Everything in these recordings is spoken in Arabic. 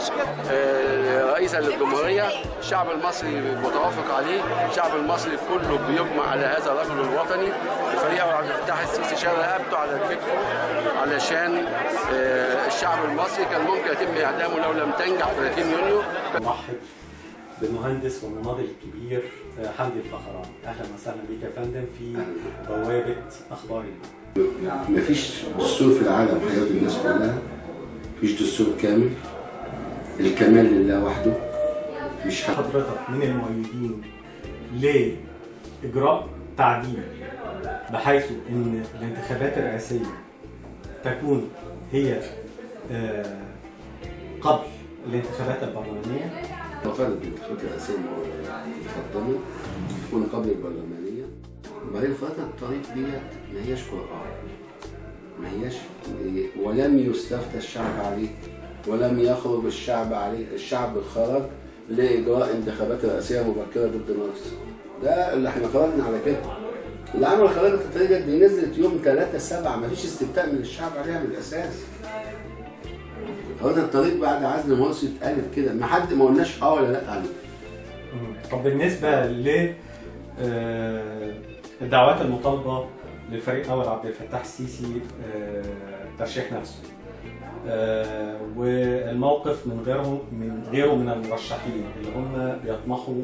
رئيسا للجمهوريه، الشعب المصري متوافق عليه، الشعب المصري كله بيجمع على هذا الرجل الوطني. الفريق عبد الفتاح السيسي شال رقبته على كتفه علشان الشعب المصري كان ممكن يتم اعدامه لو لم تنجح 30 يونيو. مرحب بالمهندس والمناضل الكبير حمدي الفخراني. اهلا وسهلا بك يا فندم في بوابه اخبار اليوم. مفيش دستور في العالم هيرضي الناس كلها، مفيش دستور كامل، الكمال لله وحده. مش حضرتك من المؤيدين لاجراء تعديل بحيث ان الانتخابات الرئاسيه تكون هي قبل الانتخابات البرلمانيه؟ مفروض الانتخابات الرئاسيه تتقدم تكون قبل البرلمانيه، وبعدين خطة الطريق ديت ما هياش قرآن، ما هياش، ولم يستفتى الشعب عليه، ولم يخرج الشعب عليه. الشعب خرج لإجراء انتخابات رئاسية مبكرة ضد مصر. ده اللي احنا خرجنا على كده. اللي عمل خريطة الطريق دي نزلت يوم 3/7، ما فيش استفتاء من الشعب عليها من الأساس. خريطة الطريق بعد عزل مرسي اتقالت كده، ما قلناش ولا لا عليه. طب بالنسبة ل الدعوات المطالبة للفريق الأول عبد الفتاح السيسي ترشيح نفسه والموقف من غيره من المرشحين اللي هم بيطمحوا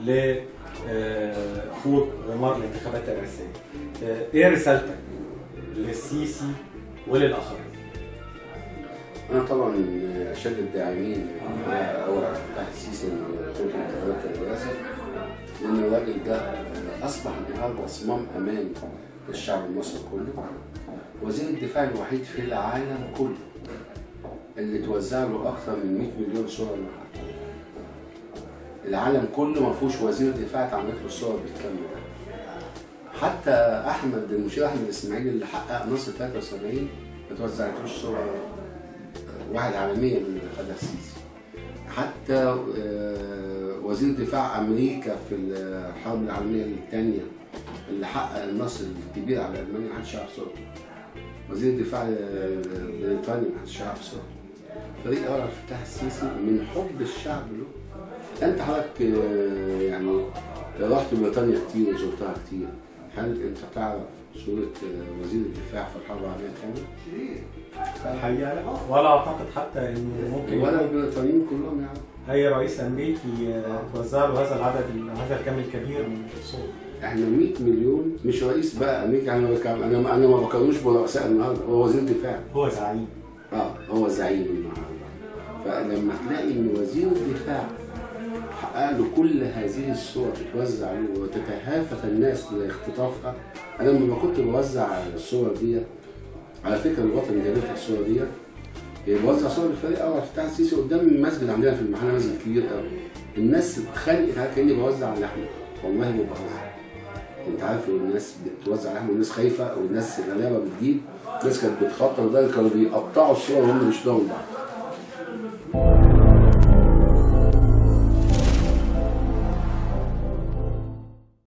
لخوض غمار الانتخابات الرئاسية، ايه رسالتك للسيسي وللآخرين؟ أنا طبعا أشد الداعمين أول عبد الفتاح السيسي لخوض انتخابات الرئاسة، لأن الراجل ده أصبح النهارده صمام أمان للشعب المصري كله، وزير الدفاع الوحيد في العالم كله اللي توزع له أكثر من 100 مليون صورة النهارده. العالم كله ما فيهوش وزير دفاع اتعملت له الصور بالكم ده. حتى المشير أحمد الإسماعيلي اللي حقق نصر 73 ما توزعتلوش صورة واحد عالمية من اللي خدها السيسي. حتى وزير دفاع أمريكا في الحرب العالمية الثانية اللي حقق النصر الكبير على ألمانيا محدش يعرف صورته. وزير دفاع بريطانيا محدش يعرف صورته. فريق أول عبد الفتاح السيسي من حب الشعب له. أنت حضرتك يعني رحت بريطانيا كتير وزرتها كتير، هل أنت تعرف صورة وزير الدفاع في الحرب العالمية الثانية؟ الحقيقة لا، ولا أعتقد حتى إنه ممكن ولا البريطانيين كلهم يعرفوا. أي رئيس أمريكي توزع له هذا العدد، هذا الكم الكبير من الصور. احنا 100 مليون، مش رئيس بقى امريكا، انا ما بكرموش برؤساء النهارده، هو وزير دفاع. هو زعيم. هو زعيم النهارده. فلما تلاقي ان وزير الدفاع حقق له كل هذه الصور تتوزع عليه وتتهافت الناس لاختطافها. انا لما كنت بوزع الصور دي، على فكره الوطن جابت الصور دي، بوزع صور الفريق اول عبد الفتاح السيسي قدام المسجد عندنا في المحله، مسجد كبير قوي. الناس اتخانقت على كاني بوزع لحمه، والله ما بهزر. انت عارف الناس بتوزع لحمه والناس خايفه، والناس غلابه بتجيب، الناس كانت بتخطر، ده كانوا بيقطعوا الصور وهم مش لاقيين بعض.